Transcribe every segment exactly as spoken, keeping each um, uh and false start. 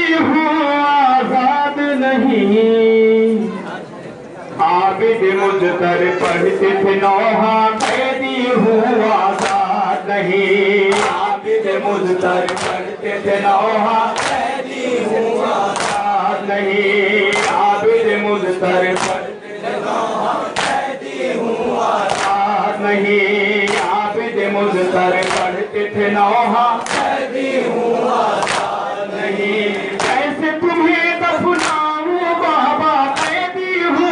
कैदी हूँ आजाद नहीं। आबिद मुजतर पढ़ते थे नौहा, कैदी हूँ आजाद नहीं। आबिद मुजतर पढ़ते थे नौहा, कैदी हूँ आजाद नहीं। आबिद मुजतर पढ़ते थे नौहा, कैदी हूँ आजाद नहीं। आबिद मुजतर पढ़ते थे नौहा, कैदी हूँ आजाद नहीं। कैसे तुम्हें दफनाऊं बाबा, कैदी हूँ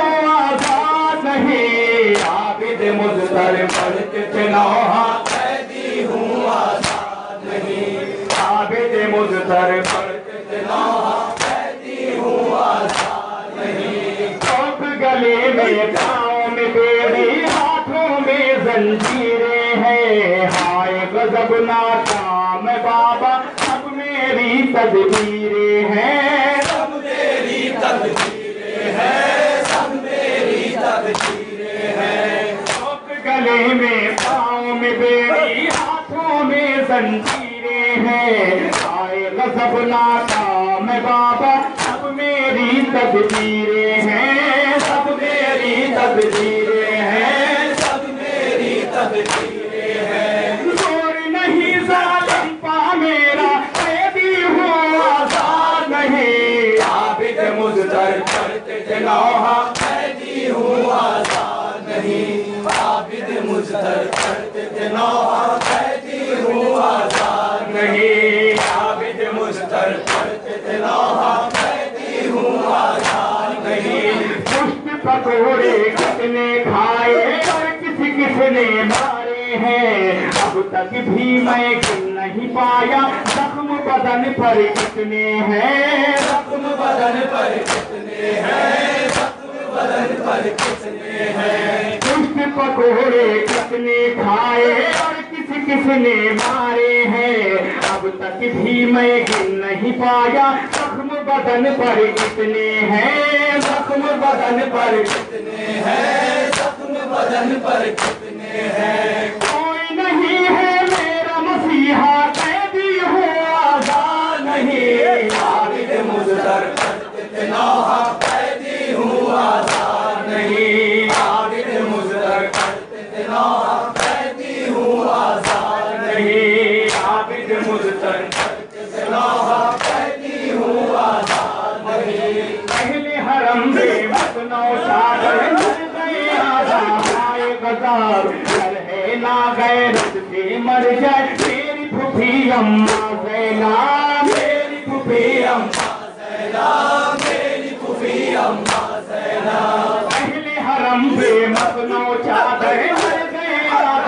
आजाद नहीं। आबिद मुजतर पढ़ते थे नौहा, कैदी हूँ आजाद नहीं। आबिद मुजतर पढ़ते थे नौहा, कैदी हूँ आजाद नहीं। चौक गले में पाँव में बेड़ी, हाथों में जंजीरें हैं। हाय गजब नाकाम बाबा, सब मेरी तदबीरें हैं। सब मेरी तदबीरें हैं, सब मेरी तदबीरें हैं। चौक गले में पाँव में बेड़ी, हाथों में जंजीरें हैं। हाय गजब नाकाम बाबा, सब मेरी तदबीरें हैं। सब मेरी तदबीरें हैं, सब मेरी तदबीरें हैं। जोर नहीं जालिम पा मेरा, कैदी हूँ आजाद नहीं। आबिद मुजतर पढ़ते थे नौहा, कैदी हूँ आजाद नहीं। आबिद मुजतर पढ़ते थे नौहा, कैदी हूँ आजाद नहीं। आबिद मुजतर पढ़ते थे नौहा, कैदी हूँ आजाद नहीं। पुष्प पकौड़े कितने खाए और किसी किसने मारे हैं, अब तक भी मैं गिन नहीं पाया। जख्म बदन पर कितने हैं, जख्म बदन पर कितने हैं, जख्म बदन पर कितने हैं। पुष्प पकौड़े कितने खाए और किसी किसने मारे हैं, अब तक भी मैं गिन नहीं पाया। जख्म बदन पर कितने हैं, जख्म बदन पर कितने हैं, जख्म बदन पर कितने हैं। कोई नहीं है मेरा मसीहा, कैदी हूँ आजाद नहीं। आबिद मुजतर पढ़ते थे नौहा, कैदी हूँ आजाद नहीं। आबिद मुजतर पढ़ते थे नौहा, कैदी हूँ आजाद नहीं। आबिद मुजतर पढ़ते थे नौहा, कैदी हूँ आजाद नहीं। पहले हरम में मसनौ चादर गए आजाए गजार, घर है ना गैरत से मर जाए मेरी फूफी अम्मा ज़ैना। मेरी फूफी अम्मा ज़ैना, मेरी फूफी अम्मा ज़ैना। पहले हरम में मसनौ चादर गए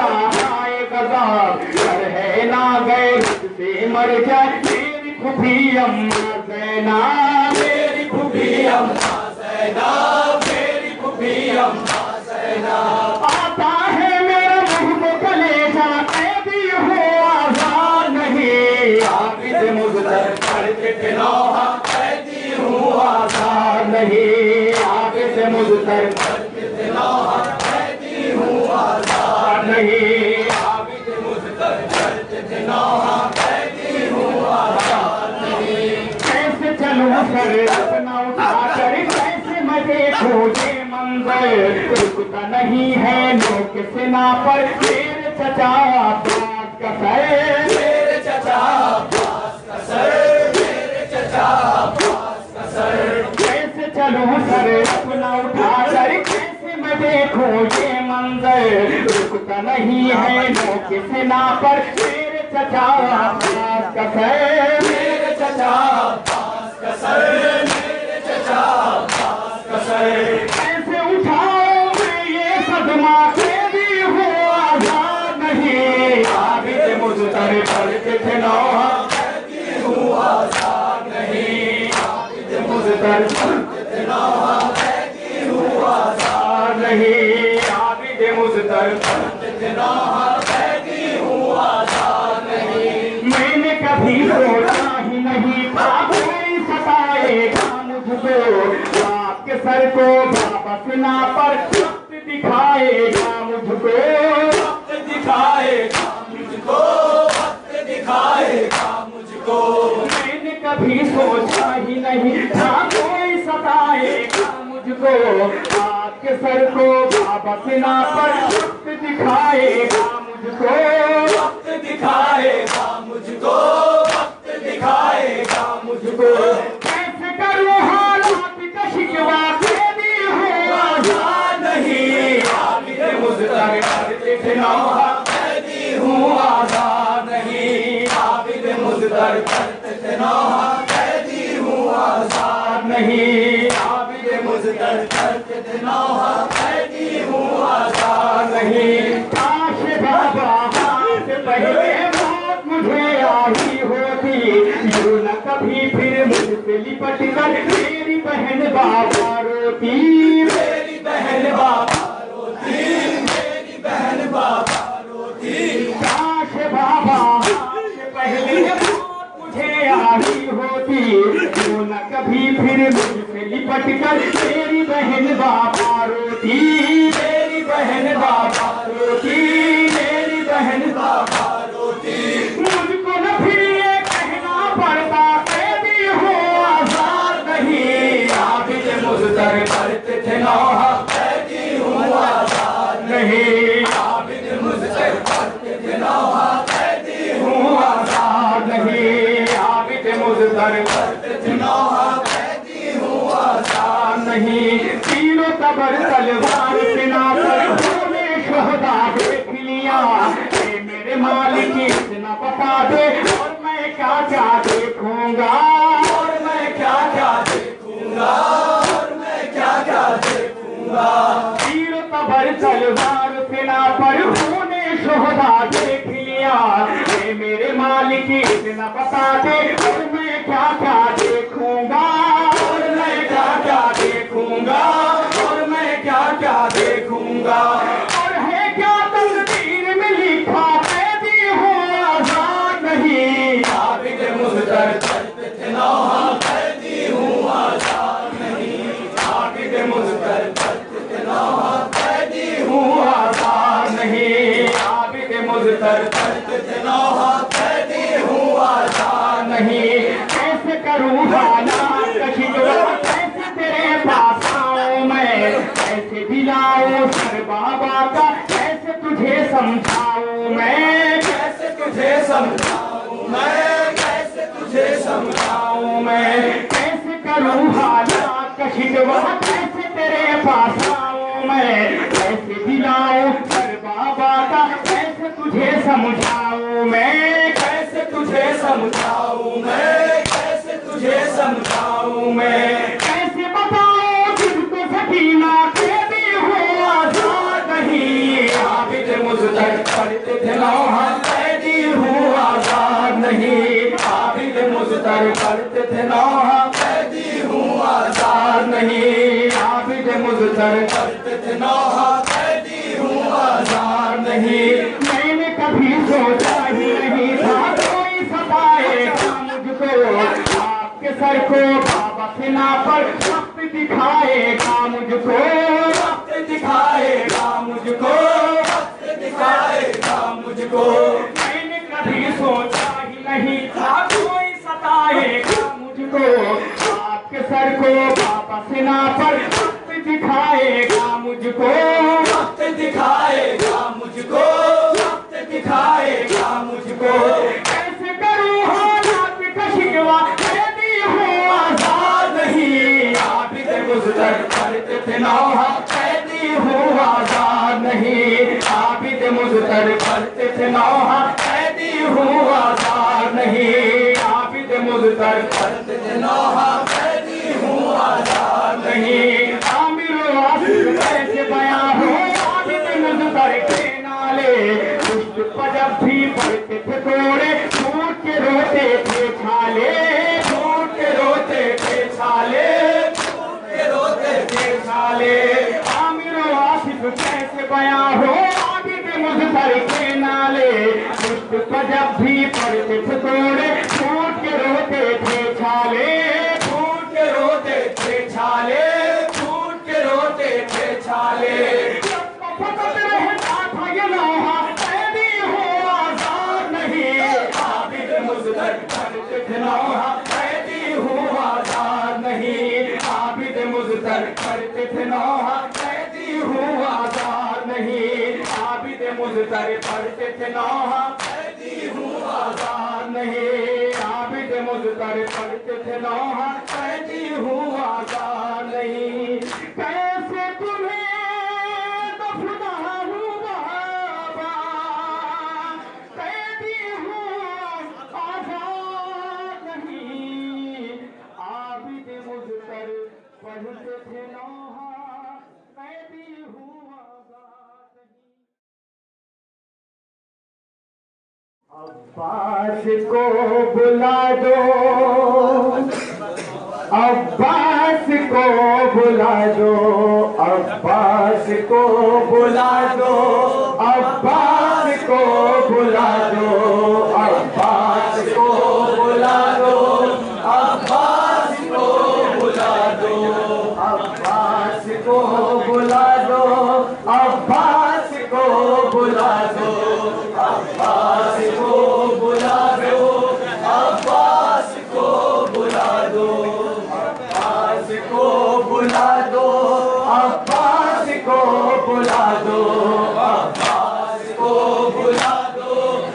आजाए गजार, घर है ना गैरत से मर जाए मेरी फूफी अम्मा ज़ैना। मेरी फूफी अम्मा ज़ैना, मेरी फूफी अम्मा ज़ैना। आता है मेरा मुँह में कलेजा, कैदी हूँ आजाद नहीं। आबिद मुजतर पढ़ते थे नौहा, कैदी हूँ आजाद नहीं। आबिद मुजतर पढ़ते थे नौहा, कैदी हूँ आजाद नहीं। आबिद मुजतर पढ़ते थे नौहा, कैदी हूँ आजाद नहीं। कैसे चलूं सर अपना उठाकर, कैसे मैं देखूं ये मंजर, रुकता नहीं है लोक सेना पर मेरे चचा अब्बास का सर। मेरे चचा अब्बास का सर, मेरे चचा अब्बास का सर। कैसे चलूं सर अपना उठाकर, कैसे मैं देखूं ये मंजर, रुकता नहीं है लोक सेना पर मेरे चचा अब्बास का सर। मेरे चचा अब्बास का सर, मेरे चचा अब्बास का सर। कैसे उठाओगे ये सदमा, कैदी हूँ आजाद नहीं। आबिद मुजतर पढ़ते थे नौहा, कैदी हूँ आजाद नहीं। आबिद मुजतर पढ़ते थे नौहा, कैदी हूँ आजाद नहीं। आबिद मुजतर पढ़ते थे नौहा, कैदी हूँ आजाद नहीं। मैंने कभी सोचा ही नहीं था कोई सताएगा मुझको, आपके सर को वापस ना पर वक्त दिखाएगा मुझको। वक्त दिखाएगा मुझको, वक्त दिखाएगा मुझको। मैंने कभी सोचा ही नहीं था कोई सताएगा मुझको, आपके सर को बाबा सिना पर वक्त दिखाएगा मुझको, वक्त दिखाएगा मुझको, वक्त दिखाएगा मुझको। कैसे करूँ हालात का शिकवा, कैदी हूँ आजाद नहीं, आबिद मुज़्तर करते थे नौहा, कैदी हूँ आजाद नहीं, आबिद मुज़्तर करते थे नौहा, कैदी हूँ आजाद नहीं, आबिद मुज़्तर करते थे नौहा, कैदी हूँ आजाद नहीं। काश बाबा हाथ पहले मौत मुझे आई होती, यूं न कभी फिर मुझसे लिपट कर मेरी बहन बाबा रोती, मेरी बहन बाबा रोती, मेरी बहन बाबा रोती। काश बाबा हाथ पहले मौत मुझे आई होती, यूं न कभी फिर मुझसे लिपट कर मेरी बहन बाबा रोती, मेरी बहन बाबा रोती, मेरी बहन बाबा रोती। मुझको न फिर ये कहना पड़ता कैदी हो आजाद नहीं, आबिद मुज़्तर करते थे नौहा, कैदी हूँ आजाद नहीं, आबिद मुज़्तर करते थे नौहा, कैदी हूँ आजाद नहीं, आबिद मुज़्तर करते थे नौहा, कैदी हूँ आजाद नहीं। तीरों तबर तलवार सिना पर होने शोहदा देख लिया, ये मेरे मालिक इतना बता दे और मैं क्या क्या देखूंगा, और मैं क्या क्या देखूंगा, और मैं क्या क्या देखूंगा। तीरों तबर तलवार सिना पर होने शोहदा देख लिया, ये मेरे मालिक इतना बता दे और मैं क्या क्या देखूंगा, और मैं क्या क्या देखूंगा, और मैं क्या क्या देखूंगा। और है क्या तकदीर में लिखा कैदी हो आजाद नहीं, आबिद मुज़्तर करते थे नौहा, कैदी हूँ आजाद नहीं, आबिद मुज़्तर करते थे नौहा, कैदी हूँ आजाद नहीं, आबिद मुज़्तर करते थे नौहा, कैदी हूँ आजाद नहीं। कैसे करूँ हालात का शिकवा, कैसे तेरे पास आऊं मैं, कैसे दिलाऊं सर बाबा का, कैसे तुझे समझाऊं मैं, कैसे तुझे समझाऊं मैं, कैसे तुझे समझाऊं मैं। कैसे करूँ हालात का शिकवा, कैसे तेरे पास आऊं मैं, कैसे दिलाऊं सर बाबा का, कैसे तुझे समझाऊं मैं, कैसे तुझे समझाऊं मैं, कैसे तुझे समझाऊं मैं। कैसे बताऊं तुझको सकीना कैदी हो आजाद नहीं, आबिद मुज़्तर करते थे नौहा, कैदी हूँ आजाद नहीं, आबिद मुज़्तर करते थे नौहा, कैदी हूँ आजाद नहीं, आबिद मुज़्तर करते थे नौहा, कैदी हूँ आजाद नहीं। मैंने कभी सोचा ही नहीं था कोई सताएगा मुझको, आपके सर को बाबा सिना पर वक्त दिखाएगा मुझको, वक्त दिखाएगा मुझको, वक्त दिखाएगा मुझको। मैंने कभी सोचा ही नहीं था कोई सताएगा मुझको, आपके सर को बाबा सिना पर वक्त दिखाएगा मुझको, वक्त दिखाएगा मुझको, वक्त दिखाएगा मुझको। कैसे करूँ हालात का शिकवा, कैदी हूँ आजाद नहीं, आबिद मुज़्तर करते थे नौहा, कैदी हूँ आजाद नहीं, आबिद मुज़्तर करते थे नौहा, कैदी हूँ आजाद नहीं, आबिद मुज़्तर करते थे नौहा, कैदी हूँ आजाद नहीं। आमिर वासिफ कैसे बयां हो आबिद मुज़्तर के नाले, दुष्ट पर जब भी पड़ते थे कोड़े छूट के रोते थे छाले, छूट के रोते थे छाले, छूट के रोते थे छाले। आमिर वासिफ कैसे बयां हो आबिद मुज़्तर के नाले, दुष्ट पर जब भी पड़ते थे कोड़े छूट के रोते थे छाले, छूट के रोते थे छाले, छूट के रोते थे छाले। फकत रहता था ये लौहा कैदी हो आजाद नहीं, आबिद मुज़्तर करते थे नौहा, कैदी नौहा कैदी हूँ आजाद नहीं। आबिद मुज़्तर पढ़ते थे नौहा कैदी हूँ आजाद नहीं। आबिद मुज़्तर पढ़ते थे नौहा कैदी हूँ आजाद नहीं। कैसे तुम्हें दफनाऊं बाबा कैदी हूँ आजाद नहीं। आबिद मुज़्तर पढ़ते थे नौहा कैदी हूँ आजाद नहीं। अब्बास को बुला दो, अब्बास को बुला दो, अब्बास को बुला दो, अब्बास को बुला दो, अब्बास को बुला दो, अब्बास को बुला दो, अब्बास को बुला दो, अब्बास को बुला दो, अब्बास को बुला दो, अब्बास को बुला दो, अब्बास को बुला दो, अब्बास को बुला दो, अब्बास को बुला दो,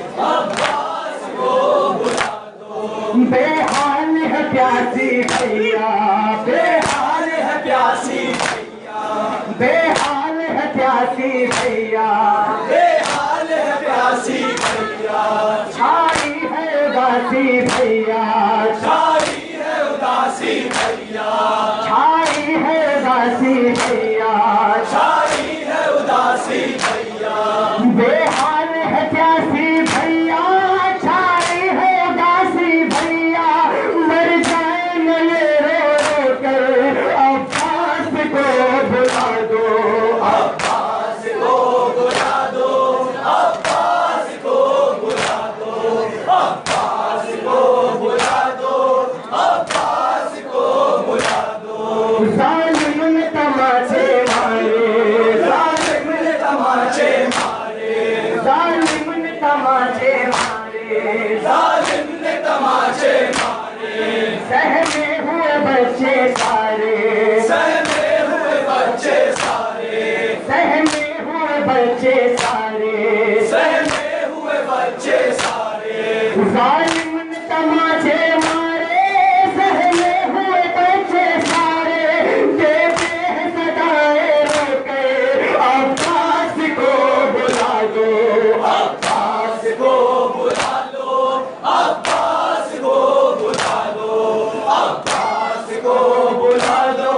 अब्बास को बुला दो। बेहाल है प्यासी भैया, बेहाल है प्यासी भैया, बेहाल है प्यासी भैया, बेहाल है प्यासी भैया। छाई है उदासी भैया, छाई है उदासी भैया, छाई है उदासी भैया, छाई है उदासी भैया। बेहाल है प्यासी भैया, छाई है उदासी भैया। मर जाएंगे ये रो रो कर, अब्बास को बुला दो, अब्बास को बुला दो, अब्बास को बुला दो, अब्बास को बुला दो, अब्बास को बुला दो। जालिम ने तमाचे मारे, जालिम ने तमाचे मारे, जालिम ने तमाचे मारे, जालिम ने तमाचे मारे। सहमे हुए बच्चे सारे, सहमे हुए बच्चे सारे, सहमे हुए बच्चे सारे, सहमे हुए बच्चे सारे। जालिम ने तमाचे मारे, सहमे हुए बच्चे सारे। देते हैं सदाएं रोके, अब्बास को बुला दो, अब्बास को बुला दो, अब्बास को बुला दो, अब्बास को बुला दो,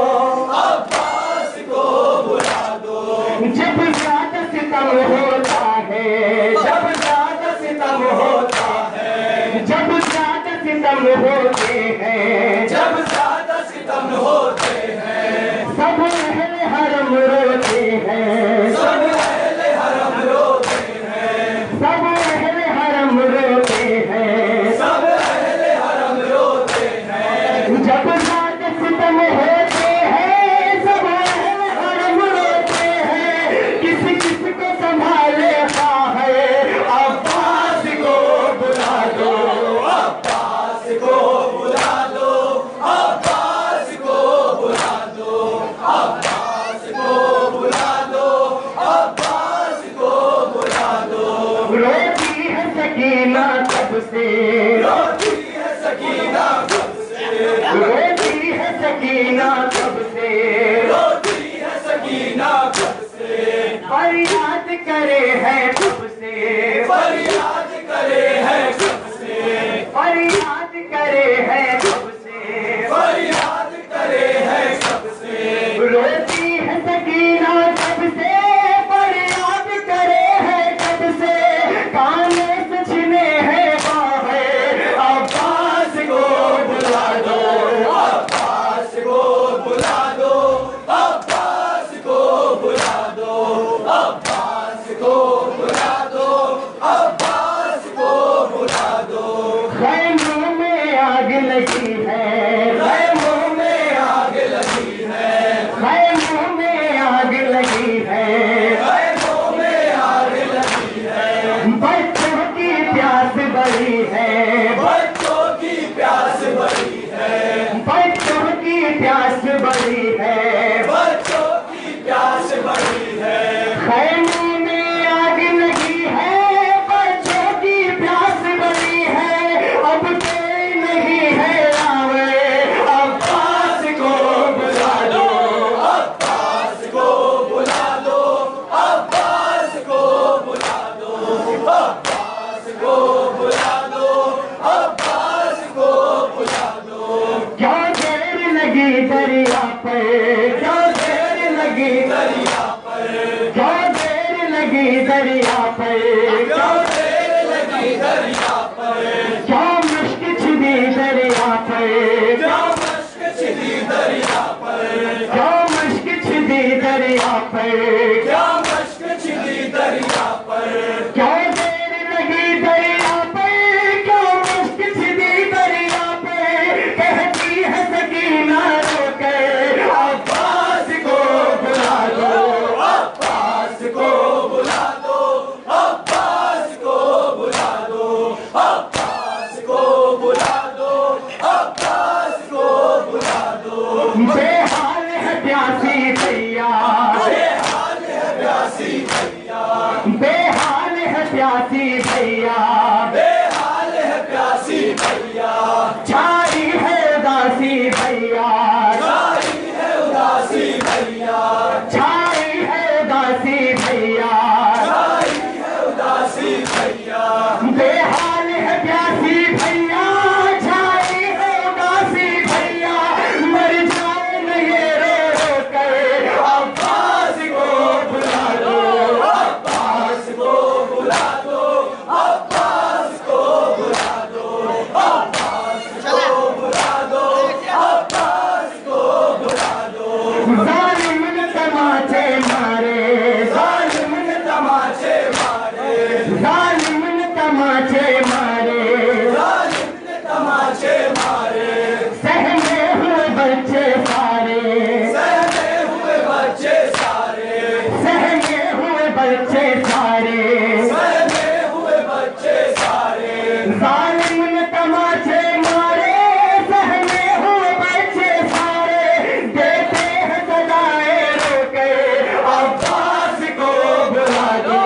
अब्बास को बुला दो। जब ज्यादा सितम होता है, जब ज्यादा सितम होता है, जब ज्यादा सितम होते हैं, जब ज्यादा सितम होते हैं। सब अहले हरम रोते हैं, सब अहले हरम रोते हैं, सब अहले हरम रोते हैं, सब अहले हरम रोते हैं। जब ज्यादा सितम होते हैं, सब अहले हरम रोते हैं। किसी किसी को संभाले है, अब्बास को बुला दो, अब्बास को बुला दो, अब्बास को बुला दो, अब्बास को बुला दो, अब्बास को बुला दो। रोती है सकीना कब से, रोती है सकीना कब से, रोती है सकीना कब से, रोती है सकीना कब से। फरियाद करे है कब से, फरियाद करे है कब से, फरियाद करे है कब से, फरियाद करे है कब से। रोती है सकीना कब से, फरियाद करे है कब से। काने से छिने हैं बाहें, अब्बास को बुला दो, अब्बास को बुला लगी दरिया पर, क्यों देर लगी दरिया पर, क्यों देर लगी दरिया पर, क्यों देर लगी दरिया पर, क्यों मुश्क छिदी दरिया पर, क्यों मुश्क छिदी दरिया पर, क्यों मुश्क छिदी दरिया पर, क्यों मुश्क छिदी दरिया पर, क्यों देर लगी दरिया पर, क्यों मुश्क छिदी दरिया पर, कहती है सकीना रोके अब्बास को बुला दो, अब्बास को बुला दो, अब्बास को बुला दो, अब्बास को बुला दो, अब्बास को बुला दो। बेहाल है प्यासी भैया, बेहाल है प्यासी भैया, बेहाल है प्यासी भैया, बेहाल है प्यासी भैया, छाई है उदासी भैया, छाई है उदासी भैया, छाई है उदासी भैया, छाई है उदासी भैया, बेहाल है प्यासी भैया, छाई है उदासी भैया, मर जाए न ये रो रो कर अब्बास को बुला दो, अब्बास को बुला दो, अब्बास को बुला दो, अब्बास को बुला दो, अब्बास को बुला दो। जालिम ने तमाचे मारे, जालिम ने तमाचे मारे, जालिम ने तमाचे मारे, जालिम ने तमाचे मारे, सहमे हुए बच्चे सारे, सहमे हुए बच्चे सारे, सहमे हुए बच्चे सारे, सहमे हुए बच्चे सारे, जालिम ने तमाचे मारे, सहमे हुए बच्चे सारे, देते हैं सजाए रोके अब्बास को बुला दो,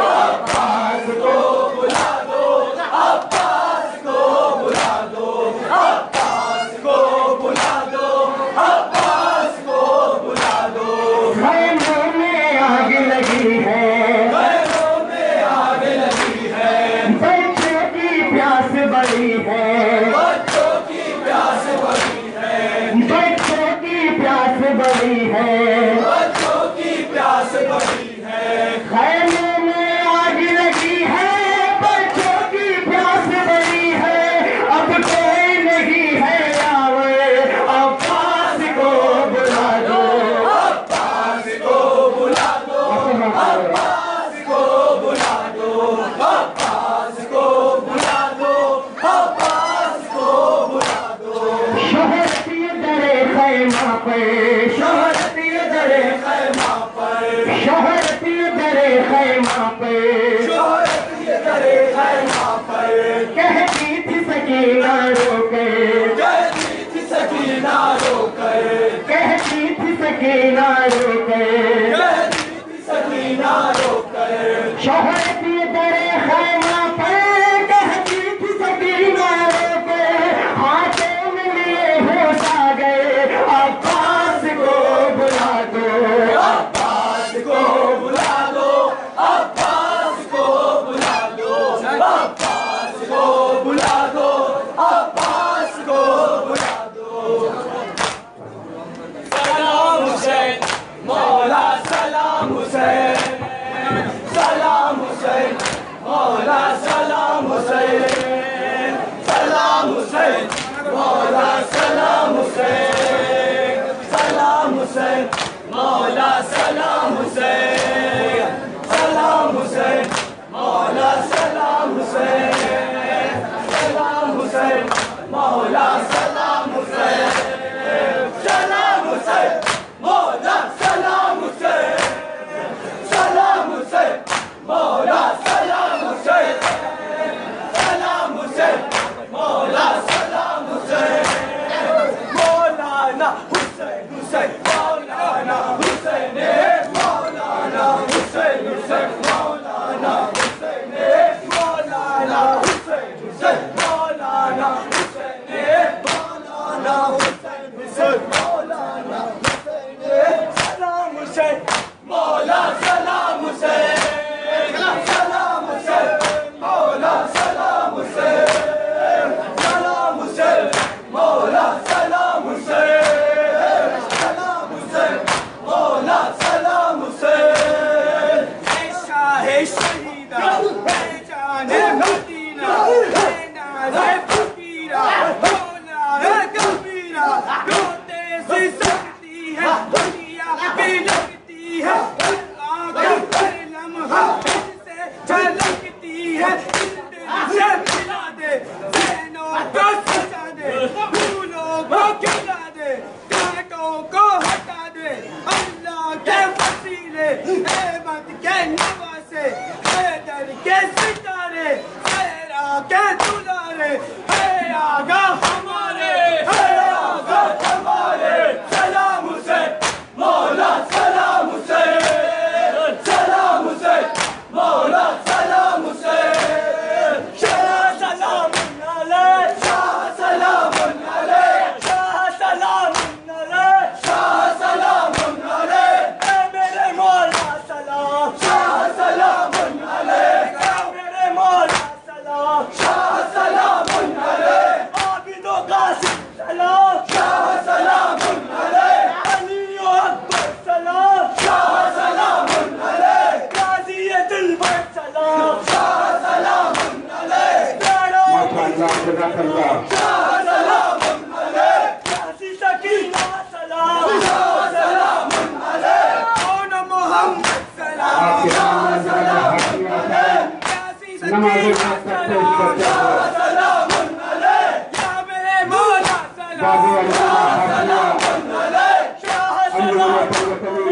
अब्बास को बुला दो, अब्बास को बुला दो, अब्बास को बुला दो, अब्बास को बुला दो। खैमों में आग लगी है, खैमों में आग लगी है, बच्चों की प्यास बड़ी है, बच्चों की प्यास बड़ी है, बच्चों की प्यास बड़ी है, बच्चों की प्यास बड़ी है, खैमों में आग लगी है, बच्चों की प्यास बड़ी है, अब कोई नहीं है आवे अब्बास को बुला दो, अब्बास को बुला दो, अब्बास को बुला दो, अब्बास को बुला दो, अब्बास को बुला दो। शोहरत ये दरे खैमा पर, शोहरत ये दरे खैमा पर, शोहरत ये दरे खैमा पर, शोहरत ये दरे खैमा पर, कहती थी सकीना रोके, कहती थी सकीना रोके, कहती थी सकीना रोके, कहती थी सकीना रोके, शोहरत ये दरे खैमा पर, कहती थी सकीना रोके, हाथों में लिए होश आ गए अब्बास को बुला दो, अब्बास को बुला दो, अब्बास को बुला दो, अब्बास को बुला दो, अब्बास को बुला दो। सलाम हुसैन मौला, सलाम हुसैन, सलाम हुसैन मौला, सलाम हुसैन, सलाम हुसैन मौला, सलाम हुसैन, सलाम हुसैन मौला, सलाम हुसैन, सलाम हुसैन मौला, सलाम हुसैन, सलाम हुसैन मौला, सलाम हुसैन, सलाम हुसैन मौला, सलाम हुसैन, सलाम हुसैन मौला, सलाम हुसैन, सलाम हुसैन मौला, सलाम हुसैन, मौलाना हुसैन, हुसैन मौलाना हुसैन, मौलाना हुसैन, हुसैन मौलाना हुसैन, मौलाना हुसैन, हुसैन मौलाना हुसैन, मौलाना हुसैन, हुसैन मौलाना हुसैन, सलाम हुसैन मौला, सलाम हुसैन, सलाम हुसैन मौला, सलाम हुसैन, सलाम हुसैन मौला, सलाम हुसैन, पर्दों को हटा दे अल्लाह के वसीले अहमद के नवासे हैदर के सितारे तेरा के दुलारे है आगा हमारे है आगा हमारे सलाम हुसैन मौला सलाम हुसैन सलाम हुसैन मौला सलाम हुसैन शाह सलाम अलैह शाह सलाम अलैह शाह सलाम अलैह शाह सलाम अलैह ऐ मेरे मौला सलाम शाह सलाम अलैह ऐ मेरे मौला सलाम शाह सलाम अलैह आबिदो कासिम सलाम शाह सलाम अलैह अली अकबर सलाम शाह सलाम अलैह गाजी दिलबर सलाम शाह सलाम अलैह माशाअल्लाह जज़ाकल्लाह शाह सलाम अलैह गाजी सकीना सलाम शाह सलाम अलैह कौन मोहम्मद सलाम आपके शाह नाम सलाम हकिया अलैह गाजी नमाज़ सकीना पढ़ते सलाम करते शाह सलाम अलैह या मेरे मौला बाबू सलाम अल्लाह हकिया अलैह शाह सलाम अल्लाह